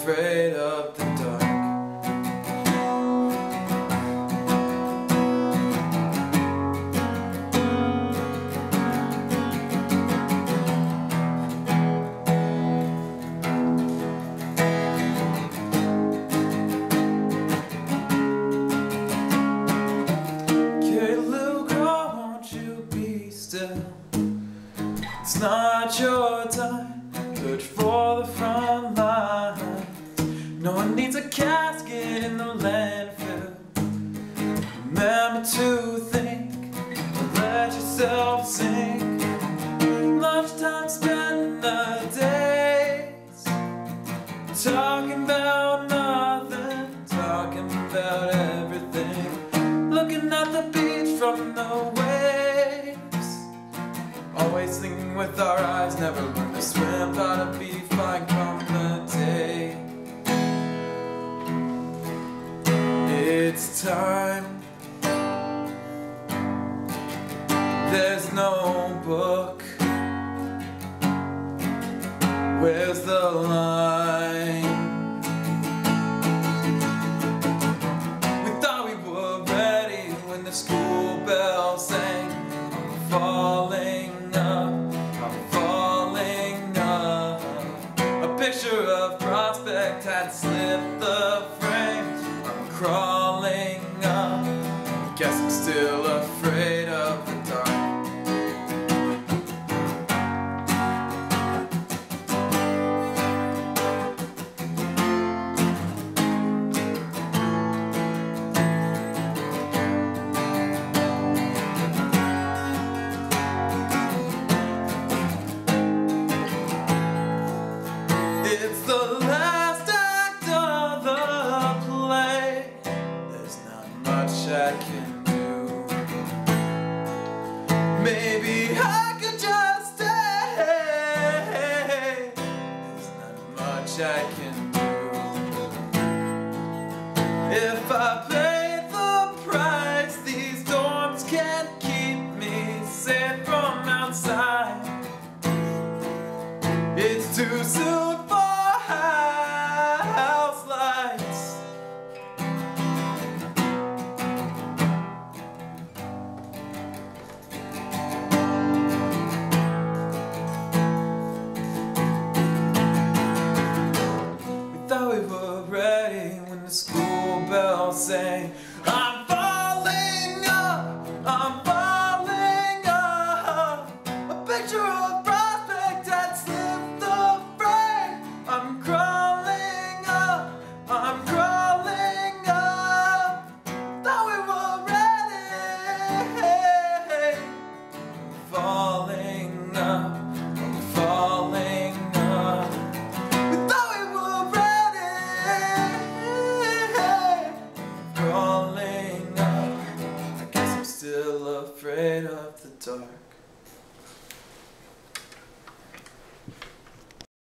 afraid of the dark. It's not your time, search for the front line. No one needs a casket in the landfill. Remember to think, let yourself sink. Lunchtime, spend the days talking about nothing, talking about everything, looking at the beach from the waves. Always thinking with our eyes, never learn to swim, gotta be fine come the day. It's time. There's no book. Where's the line? We thought we were ready when the school bell sang. I'm falling up, I'm falling up. A picture of prospect had slipped the frame. I'm crawling up, guess I'm still afraid of the dark. It's the last act of the play. There's not much I can do. Maybe I could just stay. There's not much I can do. If I pay the price, these dorms can't keep me safe from outside. It's too soon for house lights. We thought we were ready when the school bell sang. I'm falling up, I'm falling up. A picture of prospect that slipped the frame. I'm crawling up, I'm crawling up. Thought we were ready. Falling up, I'm falling up. We thought we were ready. Crawling up, I guess I'm still afraid of the dark.